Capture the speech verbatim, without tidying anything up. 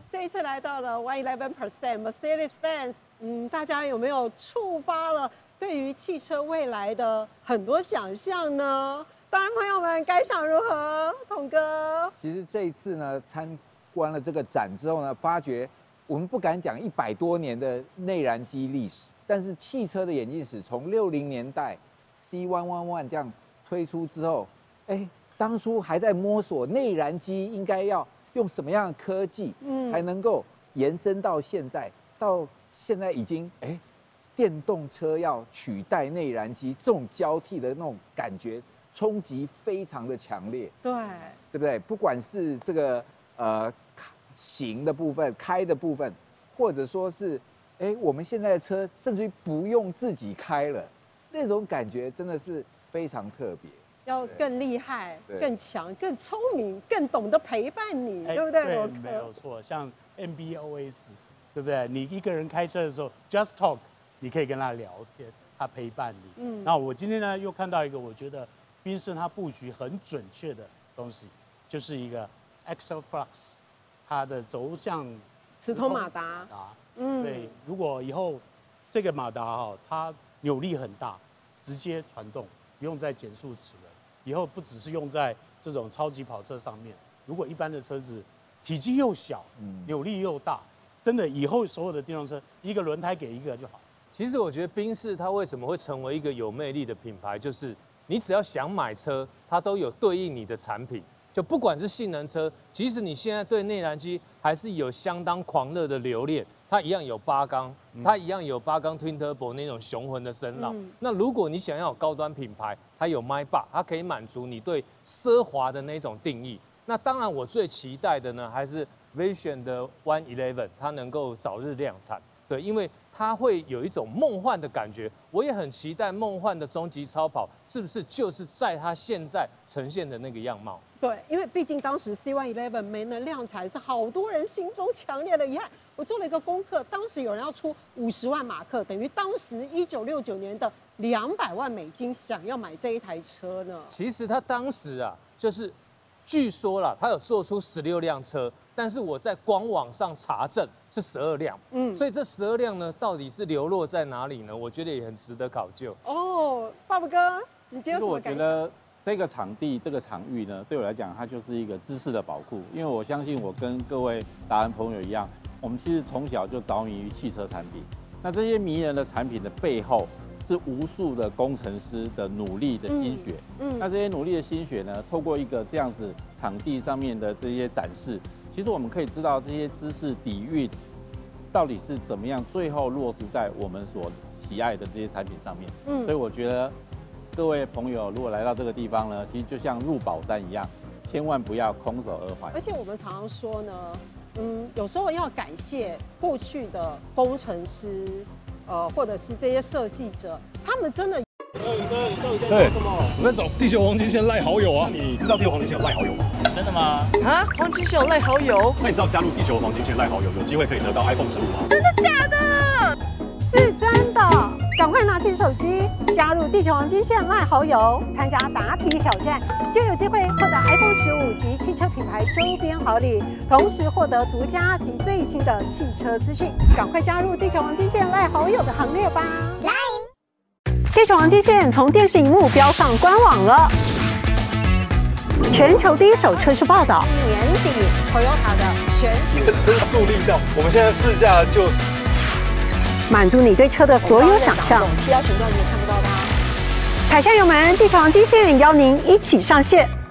这一次来到了 one eleven percent Mercedes-Benz， 嗯，大家有没有触发了对于汽车未来的很多想象呢？当然，朋友们感想如何？统哥， 其实这一次呢，参观了这个展之后呢，发觉我们不敢讲一百多年的内燃机历史，但是汽车的演进史从六零年代 C 一一一这样推出之后，哎，当初还在摸索内燃机应该要用什么样的科技，嗯，才能够延伸到现在，到现在已经哎，电动车要取代内燃机，这种交替的那种感觉冲击非常的强烈， 对， 对不对？不管是这个呃行的部分、开的部分，或者说是哎，我们现在的车甚至于不用自己开了，那种感觉真的是非常特别。 要更厉害、更强、更聪明、更懂得陪伴你，对不对？ 对，没有错。像 M B O S， 对不对？你一个人开车的时候 ，Just Talk， 你可以跟他聊天，他陪伴你。嗯。那我今天呢，又看到一个我觉得宾士它布局很准确的东西，就是一个 Axle Flux， 它的轴向磁通马达。 嗯。对，如果以后这个马达哈，它扭力很大，直接传动，不用再减速齿轮。以后不只是用在这种超级跑车上面，如果一般的车子体积又小，扭力又大，真的以后所有的电动车一个轮胎给一个就好。 其实我觉得宾士它为什么会成为一个有魅力的品牌，就是你只要想买车，它都有对应你的产品。就不管是性能车，即使你现在对内燃机还是有相当狂热的留恋，它一样有八缸，它一样有八缸 Twin Turbo 那种雄浑的声浪。嗯、那如果你想要有高端品牌，它有 Maybach， 它可以满足你对奢华的那种定义。那当然，我最期待的呢，还是 Vision 的one eleven， 它能够早日量产。对，因为它会有一种梦幻的感觉，我也很期待梦幻的终极超跑是不是就是在它现在呈现的那个样貌。 对，因为毕竟当时 C one eleven 没能量产，是好多人心中强烈的遗憾。我做了一个功课，当时有人要出五十万马克，等于当时一九六九年的两百万美金，想要买这一台车呢。 其实他当时啊，就是据说啦，他有做出十六辆车，但是我在官网上查证是十二辆，嗯，所以这十二辆呢，到底是流落在哪里呢？我觉得也很值得考究。 哦，爸爸哥，你今天有什么感想？ 这个场地、这个场域呢，对我来讲，它就是一个知识的宝库。因为我相信，我跟各位达人朋友一样，我们其实从小就着迷于汽车产品。那这些迷人的产品的背后，是无数的工程师的努力的心血。嗯，嗯那这些努力的心血呢，透过一个这样子场地上面的这些展示，其实我们可以知道这些知识底蕴到底是怎么样，最后落实在我们所喜爱的这些产品上面。嗯，所以我觉得。各位朋友，如果来到这个地方呢，其实就像入宝山一样，千万不要空手而返。 而且我们常常说呢，嗯，有时候要感谢过去的工程师，呃，或者是这些设计者，他们真的。 对，我在找地球黄金线赖好友啊！你知道地球黄金线有赖好友吗？ 真的吗？ 啊，黄金线有赖好友？ 那你知道加入地球黄金线赖好友，有机会可以得到 iPhone 十五吗？ 真的假的？是真的，赶快拿起手机加入地球黄金线赖好友，参加答题挑战，就有机会获得 iPhone 十五及汽车品牌周边好礼，同时获得独家及最新的汽车资讯。赶快加入地球黄金线赖好友的行列吧！来，地球黄金线从电视荧幕标上官网了。全球第一手车市报道，年底 Toyota 的全球车速力量，我们现在试驾就。 满足你对车的所有想象。 气压悬吊你也看不到它。 凯夏友们，地球黄金线邀您一起上线。